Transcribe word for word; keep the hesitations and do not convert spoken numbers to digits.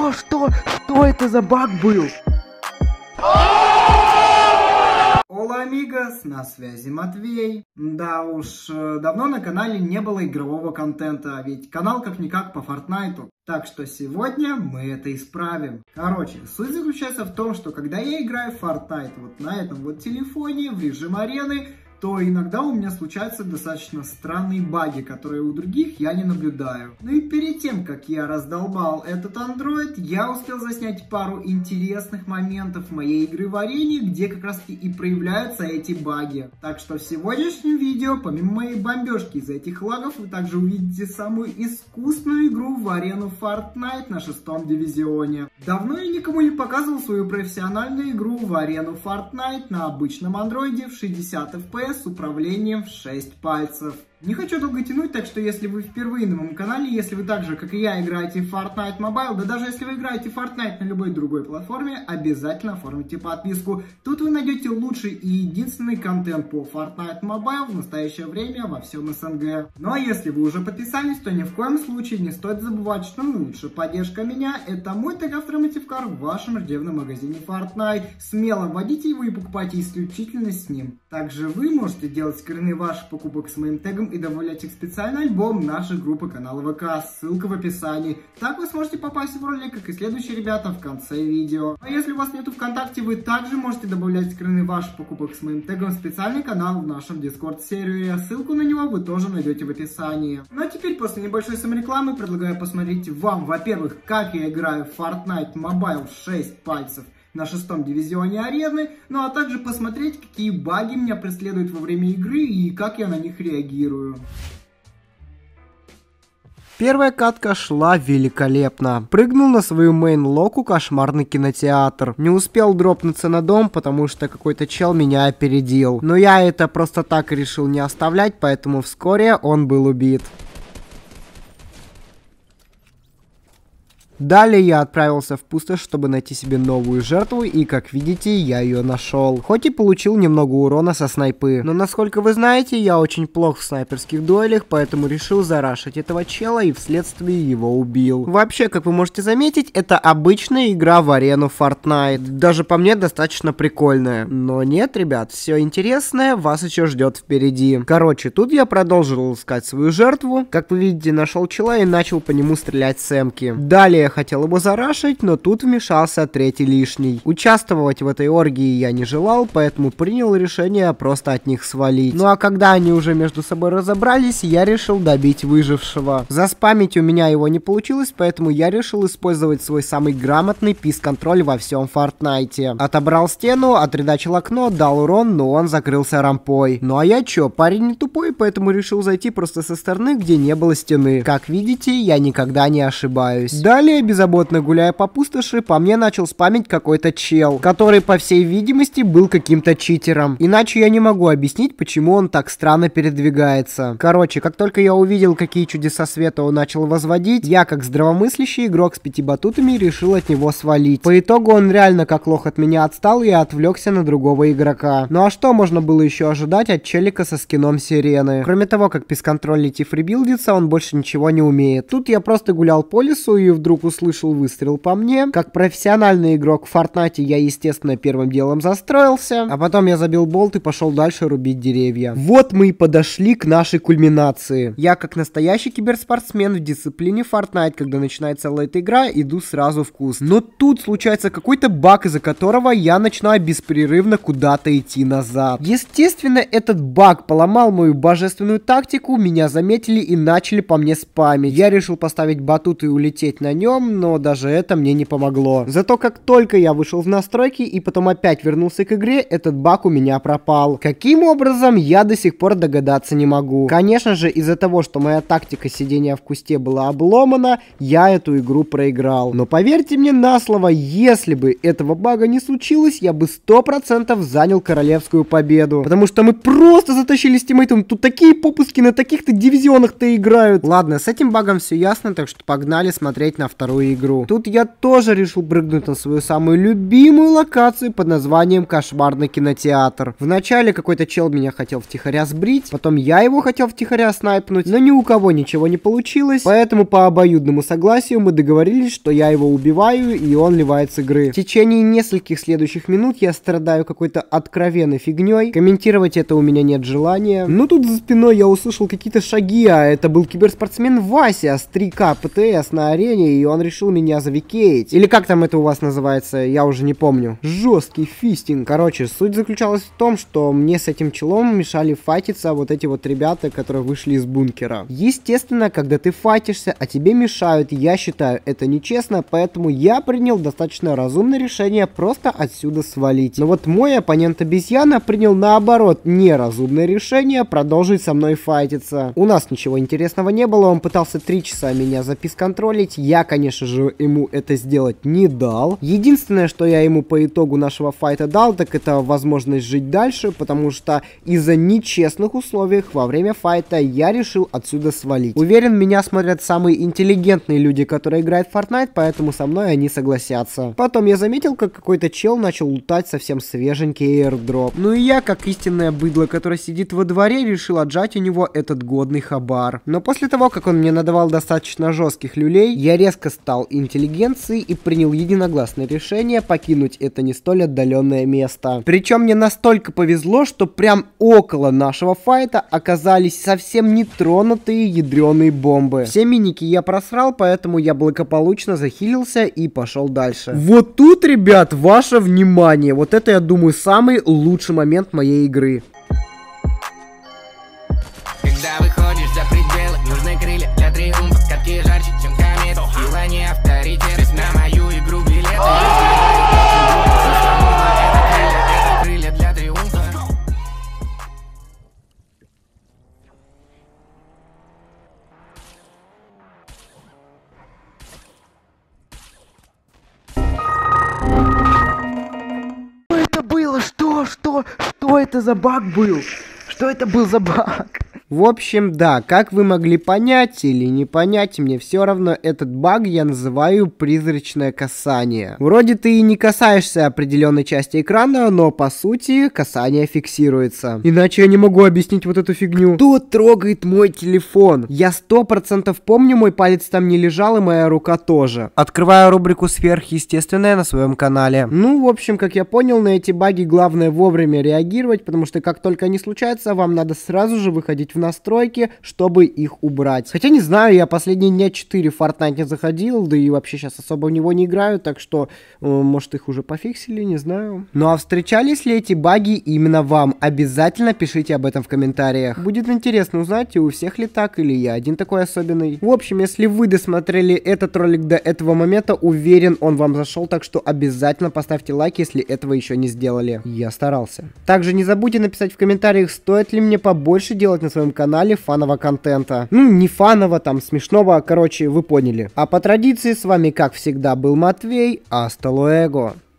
Что, что, что это за баг был? Ола, амигос, на связи Матвей. Да уж, давно на канале не было игрового контента, ведь канал как-никак по Фортнайту. Так что сегодня мы это исправим. Короче, суть заключается в том, что когда я играю в Fortnite вот на этом вот телефоне в режим арены, то иногда у меня случаются достаточно странные баги, которые у других я не наблюдаю. Ну и перед тем, как я раздолбал этот андроид, я успел заснять пару интересных моментов моей игры в арене, где как раз таки и проявляются эти баги. Так что в сегодняшнем видео, помимо моей бомбежки из этих лагов, вы также увидите самую искусную игру в арену Fortnite на шестом дивизионе. Давно я никому не показывал свою профессиональную игру в арену Fortnite на обычном андроиде в шестьдесят эф пи эс с управлением в шесть пальцев. Не хочу долго тянуть, так что если вы впервые на моем канале, если вы так же, как и я, играете в Fortnite Mobile, да даже если вы играете в Fortnite на любой другой платформе, обязательно оформите подписку. Тут вы найдете лучший и единственный контент по Fortnite Mobile в настоящее время во всем эс эн гэ. Ну а если вы уже подписались, то ни в коем случае не стоит забывать, что лучшая поддержка меня — это мой тег Авторматив Кар в вашем ежедневном магазине Fortnite. Смело вводите его и покупайте исключительно с ним. Также вы можете делать скрины ваших покупок с моим тегом и добавлять их в специальный альбом нашей группы канала вэ ка, ссылка в описании. Так вы сможете попасть в ролик, как и следующие ребята в конце видео. А если у вас нету ВКонтакте, вы также можете добавлять скрины ваших покупок с моим тегом в специальный канал в нашем Дискорд сервере. Ссылку на него вы тоже найдете в описании. Ну а теперь, после небольшой саморекламы, предлагаю посмотреть вам, во-первых, как я играю в Fortnite Mobile в шесть пальцев на шестом дивизионе арены, ну а также посмотреть, какие баги меня преследуют во время игры и как я на них реагирую. Первая катка шла великолепно. Прыгнул на свою мейн-локу кошмарный кинотеатр. Не успел дропнуться на дом, потому что какой-то чел меня опередил. Но я это просто так решил не оставлять, поэтому вскоре он был убит. Далее я отправился в пустошь, чтобы найти себе новую жертву, и, как видите, я ее нашел. Хоть и получил немного урона со снайпы, но, насколько вы знаете, я очень плох в снайперских дуэлях, поэтому решил зарашить этого чела и вследствие его убил. Вообще, как вы можете заметить, это обычная игра в арену Fortnite. Даже по мне достаточно прикольная. Но нет, ребят, все интересное вас еще ждет впереди. Короче, тут я продолжил искать свою жертву. Как вы видите, нашел чела и начал по нему стрелять с эмки. Далее хотел его зарашить, но тут вмешался третий лишний. Участвовать в этой оргии я не желал, поэтому принял решение просто от них свалить. Ну а когда они уже между собой разобрались, я решил добить выжившего. Заспамить у меня его не получилось, поэтому я решил использовать свой самый грамотный пис-контроль во всем Фортнайте. Отобрал стену, отредачил окно, дал урон, но он закрылся рампой. Ну а я чё, парень не тупой, поэтому решил зайти просто со стороны, где не было стены. Как видите, я никогда не ошибаюсь. Далее, беззаботно гуляя по пустоши, по мне начал спамить какой-то чел, который, по всей видимости, был каким-то читером. Иначе я не могу объяснить, почему он так странно передвигается. Короче, как только я увидел, какие чудеса света он начал возводить, я, как здравомыслящий игрок с пяти батутами, решил от него свалить. По итогу он реально как лох от меня отстал и отвлекся на другого игрока. Ну а что можно было еще ожидать от челика со скином сирены? Кроме того, как пис-контролить и фрибилдиться, он больше ничего не умеет. Тут я просто гулял по лесу и вдруг услышал выстрел по мне. Как профессиональный игрок в Фортнайте я, естественно, первым делом застроился, а потом я забил болт и пошел дальше рубить деревья. Вот мы и подошли к нашей кульминации. Я, как настоящий киберспортсмен в дисциплине Fortnite, когда начинается лейт игра, иду сразу в куст. Но тут случается какой-то баг, из-за которого я начинаю беспрерывно куда-то идти назад. Естественно, этот баг поломал мою божественную тактику, меня заметили и начали по мне спамить. Я решил поставить батут и улететь на нем, но даже это мне не помогло. Зато как только я вышел в настройки и потом опять вернулся к игре, этот баг у меня пропал. Каким образом, я до сих пор догадаться не могу. Конечно же, из-за того, что моя тактика сидения в кусте была обломана, я эту игру проиграл. Но поверьте мне на слово, если бы этого бага не случилось, я бы сто процентов занял королевскую победу. Потому что мы просто затащили с тиммейтом. Тут такие попуски на таких-то дивизионах-то играют. Ладно, с этим багом все ясно, так что погнали смотреть на второй вторую игру. Тут я тоже решил прыгнуть на свою самую любимую локацию под названием Кошмарный кинотеатр. Вначале какой-то чел меня хотел втихаря сбрить, потом я его хотел втихаря снайпнуть, но ни у кого ничего не получилось, поэтому по обоюдному согласию мы договорились, что я его убиваю и он ливает с игры. В течение нескольких следующих минут я страдаю какой-то откровенной фигней, комментировать это у меня нет желания. Но тут за спиной я услышал какие-то шаги, а это был киберспортсмен Вася с три ка пэ тэ эс на арене, и он решил меня завикеить. Или как там это у вас называется, я уже не помню. Жесткий фистинг. Короче, суть заключалась в том, что мне с этим челом мешали файтиться вот эти вот ребята, которые вышли из бункера. Естественно, когда ты файтишься, а тебе мешают, я считаю это нечестно, поэтому я принял достаточно разумное решение просто отсюда свалить. Но вот мой оппонент обезьяна принял наоборот неразумное решение продолжить со мной файтиться. У нас ничего интересного не было, он пытался три часа меня запис-контролить, я, конечно же, ему это сделать не дал. Единственное, что я ему по итогу нашего файта дал, так это возможность жить дальше, потому что из-за нечестных условий во время файта я решил отсюда свалить. Уверен, меня смотрят самые интеллигентные люди, которые играют в Fortnite, поэтому со мной они согласятся. Потом я заметил, как какой-то чел начал лутать совсем свеженький airdrop. Ну и я, как истинное быдло, которое сидит во дворе, решил отжать у него этот годный хабар. Но после того, как он мне надавал достаточно жестких люлей, я резко стал интеллигенцией и принял единогласное решение покинуть это не столь отдаленное место. Причем мне настолько повезло, что прям около нашего файта оказались совсем нетронутые ядреные бомбы. Все миники я просрал, поэтому я благополучно захилился и пошел дальше. Вот тут, ребят, ваше внимание. Вот это, я думаю, самый лучший момент моей игры. Когда выходишь за пределы, нужны крылья для триумфа. Катки жарче, чем комета, сила не авторитет. На мою игру билеты. Это крылья для триумфа. Что это было? Что? Что? Что это за баг был? Что это был за баг? В общем, да, как вы могли понять или не понять, мне все равно этот баг я называю призрачное касание. Вроде ты и не касаешься определенной части экрана, но по сути касание фиксируется. Иначе я не могу объяснить вот эту фигню. Кто трогает мой телефон? Я сто процентов помню, мой палец там не лежал и моя рука тоже. Открываю рубрику сверхъестественное на своем канале. Ну, в общем, как я понял, на эти баги главное вовремя реагировать, потому что как только они случаются, вам надо сразу же выходить в настройки, чтобы их убрать. Хотя не знаю, я последние дня четыре в Fortnite не заходил, да и вообще сейчас особо в него не играю, так что, э, может, их уже пофиксили, не знаю. Ну а встречались ли эти баги именно вам? Обязательно пишите об этом в комментариях. Будет интересно узнать, и у всех ли так, или я один такой особенный. В общем, если вы досмотрели этот ролик до этого момента, уверен, он вам зашел, так что обязательно поставьте лайк, если этого еще не сделали. Я старался. Также не забудьте написать в комментариях, стоит ли мне побольше делать на своем канале фанового контента. Ну, не фанового, там, смешного, короче, вы поняли. А по традиции, с вами, как всегда, был Матвей. Аста луэго.